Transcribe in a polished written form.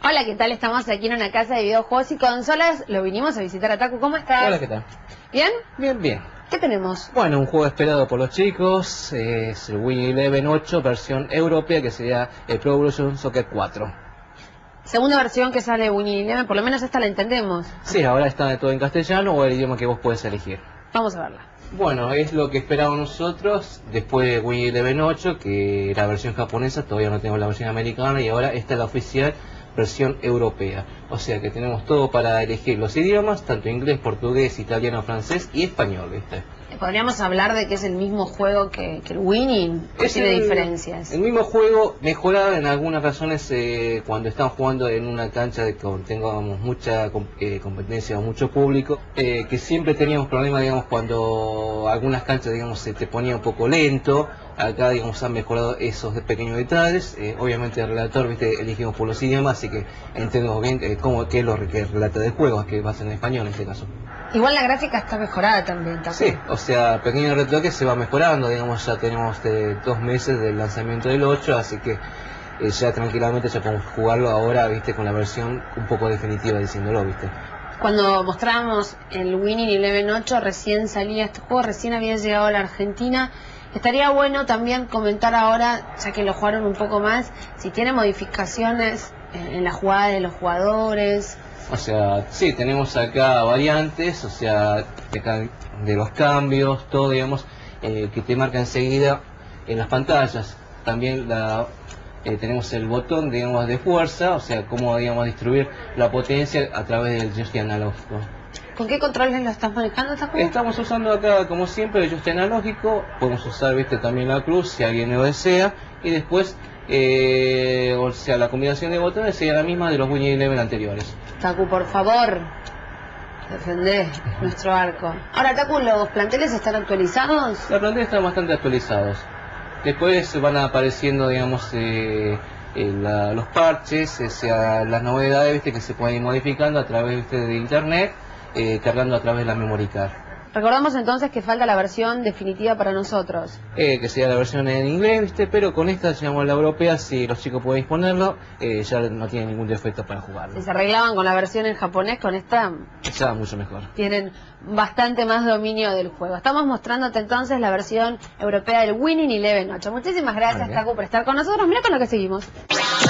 Hola, ¿qué tal? Estamos aquí en una casa de videojuegos y consolas. Lo vinimos a visitar a Taku. ¿Cómo estás? Hola, ¿qué tal? ¿Bien? Bien, bien. ¿Qué tenemos? Bueno, un juego esperado por los chicos, es el Win Eleven 8, versión europea, que sería el Pro Evolution Soccer 4. Segunda versión que sale de Winnie Eleven, por lo menos esta la entendemos. Sí, ahora está todo en castellano o el idioma que vos puedes elegir. Vamos a verla. Bueno, es lo que esperábamos nosotros después de Win Eleven 8, que la versión japonesa, todavía no tenemos la versión americana y ahora esta es la oficial versión europea. O sea que tenemos todo para elegir los idiomas, tanto inglés, portugués, italiano, francés y español, ¿viste? Podríamos hablar de que es el mismo juego que el Winnie, tiene diferencias. El mismo juego mejorado en algunas razones cuando están jugando en una cancha de que tengamos mucha competencia o mucho público, que siempre teníamos problemas, digamos, cuando algunas canchas, digamos, se te ponía un poco lento. Acá, digamos, han mejorado esos pequeños detalles. Obviamente el relator, viste, elegimos por los idiomas, así que entendemos bien qué es lo que relata del juego, que va a ser en español en este caso. Igual la gráfica está mejorada también, ¿también? Sí, o sea, pequeño retoque se va mejorando, digamos, ya tenemos 2 meses del lanzamiento del 8, así que ya tranquilamente ya podemos jugarlo ahora, viste, con la versión un poco definitiva, diciéndolo, viste. Cuando mostrábamos el Winnie Eleven 8, recién salía este juego, recién había llegado a la Argentina. Estaría bueno también comentar ahora, ya que lo jugaron un poco más, si tiene modificaciones en la jugada de los jugadores. O sea, sí, tenemos acá variantes, o sea, de los cambios, todo, digamos, que te marca enseguida en las pantallas. También tenemos el botón, digamos, de fuerza, o sea, cómo, digamos, distribuir la potencia a través del joystick analógico. ¿Con qué controles lo estás manejando esta juego? Estamos usando acá, como siempre, el joystick analógico. Podemos usar, viste, también la cruz si alguien lo desea. Y después, o sea, la combinación de botones sería la misma de los Winnie Eleven anteriores. Taku, por favor, defendé nuestro arco. Ahora, Taku, ¿los planteles están actualizados? Los planteles están bastante actualizados. Después van apareciendo, digamos, los parches, o sea, las novedades, viste, que se pueden ir modificando a través, viste, de internet, cargando a través de la memory card. Recordamos entonces que falta la versión definitiva para nosotros. Que sería la versión en inglés, ¿viste? Pero con esta, llamamos la europea, si los chicos pueden disponerlo, ya no tienen ningún defecto para jugarlo. Si se arreglaban con la versión en japonés, con esta ya mucho mejor. Tienen bastante más dominio del juego. Estamos mostrándote entonces la versión europea del Winnie Eleven 8. Muchísimas gracias, Taku, por estar con nosotros. Mira con lo que seguimos.